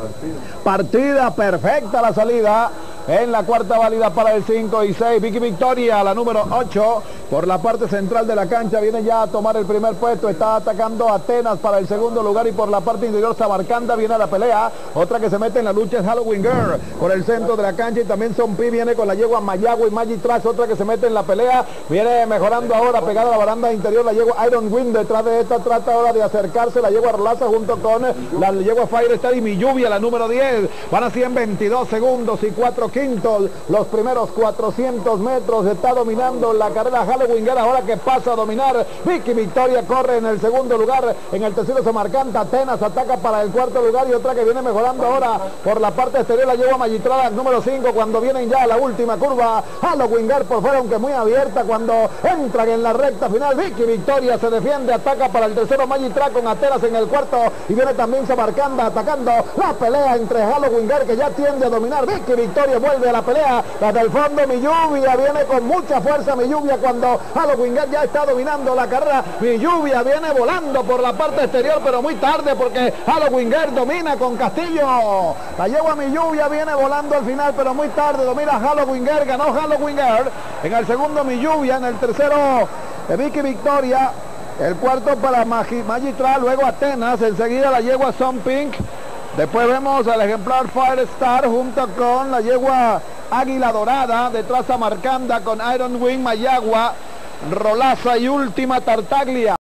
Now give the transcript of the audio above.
Partida perfecta la salida. En la cuarta válida para el 5 y 6, Vicky Victoria, la número 8, por la parte central de la cancha, viene ya a tomar el primer puesto, está atacando a Atenas para el segundo lugar y por la parte interior Samarcanda viene a la pelea, otra que se mete en la lucha es Halloween Girl, por el centro de la cancha y también Son Pi viene con la yegua Mayagua y Magic Trash, otra que se mete en la pelea, viene mejorando ahora, pegada a la baranda interior, la yegua Iron Wind, detrás de esta trata ahora de acercarse la yegua Rolaza junto con la yegua Firestar y Mi Lluvia, la número 10, van así en 22 segundos y 4 quintos, los primeros 400 metros, está dominando la carrera Halloween Girl, ahora que pasa a dominar, Vicky Victoria corre en el segundo lugar, en el tercero Samarcanda, Atenas ataca para el cuarto lugar y otra que viene mejorando ahora por la parte exterior, la lleva Magistrada, número 5, cuando vienen ya a la última curva, Halloween Girl por fuera, aunque muy abierta, cuando entran en la recta final, Vicky Victoria se defiende, ataca para el tercero Magistrada con Atenas en el cuarto y viene también Samarcanda atacando la pelea entre Halloween Girl que ya tiende a dominar, Vicky Victoria vuelve a la pelea, desde el fondo Mi Lluvia viene con mucha fuerza, Mi Lluvia cuando Halloween Girl ya está dominando la carrera, Mi Lluvia viene volando por la parte exterior pero muy tarde porque Halloween Girl domina con Castillo, la yegua Mi Lluvia viene volando al final pero muy tarde, domina Halloween Girl, ganó Halloween Girl, en el segundo Mi Lluvia, en el tercero Vicky Victoria, el cuarto para Magistral, luego Atenas, enseguida la yegua Son Pink. Después vemos al ejemplar Firestar junto con la yegua Águila Dorada, detrás Samarcanda con Iron Wing, Mayagua, Rolaza y última Tartaglia.